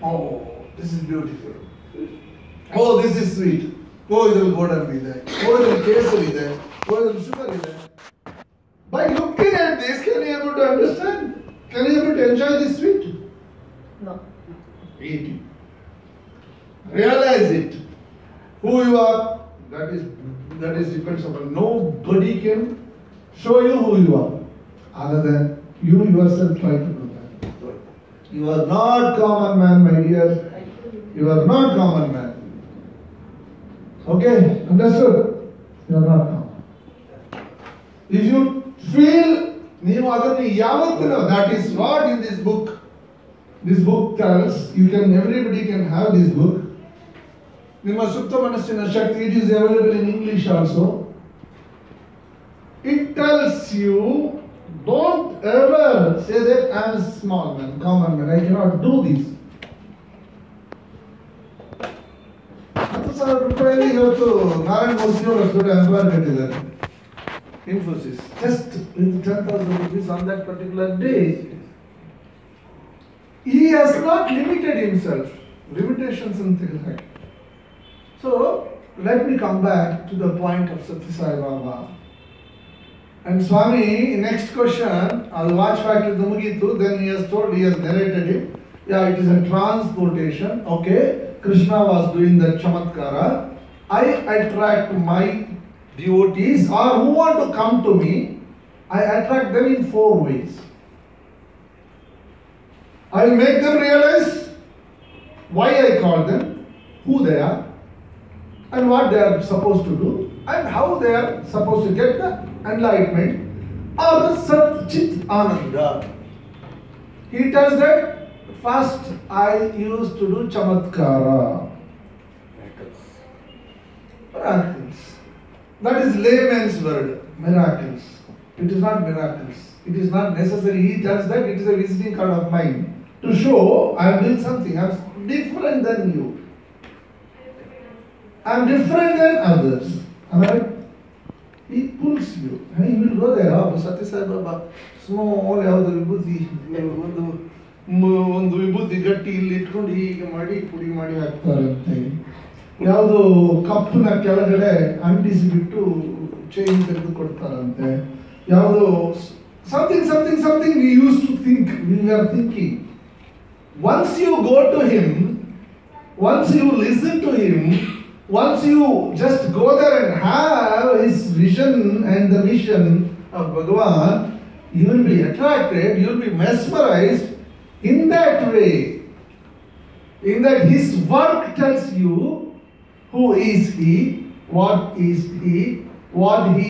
Oh, this is beautiful. Oh, this is sweet. Oh, it will ಗೋಡಂಬಿ be there. Oh, it will ಕೇಸರಿ ಇದೆ. Oh, it will sugar ಇದೆ. By looking at this, can you able to understand? Can you able to enjoy this sweet? No. Eat it. Realize it. Who you are, that is depends upon. Nobody can show you who you are other than you yourself try to do that. You are not common man, my dear. You are not common man. Okay, understood? You are not common. If you feel that is what in this book. This book tells everybody can have this book. Nimma Supta Manasina Shakti, it is available in English also. It tells you, don't ever say that I am a small man, common man, I cannot do this. ₹10,000 ಇವತ್ತು ನಾರಾಯಣ ಮೂರ್ತಿ ಅವರು ಅಷ್ಟು employee ಕಟ್ಟಿದ್ದಾರೆ Infosys. Just with 10,000 rupees on that particular day. He has not limited himself. Limitations and things like that. So, let me come back to the point of Sathya Sai Baba. And Swami, next question, I'll watch back to the Mugitu, then he has narrated it. Yeah, it is a transportation. Okay, Krishna was doing the Chamatkara. I attract my devotees or who want to come to me, I attract them in 4 ways. I will make them realize why I call them, who they are, and what they are supposed to do, and how they are supposed to get the enlightenment or the Sat Chit Ananda. He tells that first I used to do Chamatkara. Miracles. That is layman's word, miracles. It is not miracles. It is not necessary. He tells that it is a visiting card of mine to show I am doing something. I am different than you. I am different than others. Alright? He pulls you. And he will go there. Sathya Sai Baba, small ಯಾವುದು ವಿಭೂತಿ ಒಂದು ವಿಭೂತಿ ಗಟ್ಟಿ ಇಲ್ಲಿ ಇಟ್ಕೊಂಡು ಹೀಗೆ ಮಾಡಿ ಪುಡಿ ಮಾಡಿ ಹಾಕ್ತಾರಂತೆ. ಯಾವುದು ಕಪ್ಪನ ಕೆಳಗಡೆ ಅಂಟಿಸಿಬಿಟ್ಟು ಚೈನ್ ತೆಗೆದು ಕೊಡ್ತಾರಂತೆ. ಯಾವುದು something we used to think, we were thinking. Once you go to him, once you listen to him, once you just go there and have his vision and the mission of Bhagavan, you will be attracted, you will be mesmerized in that way. In that his work tells you who is he, what is he, what he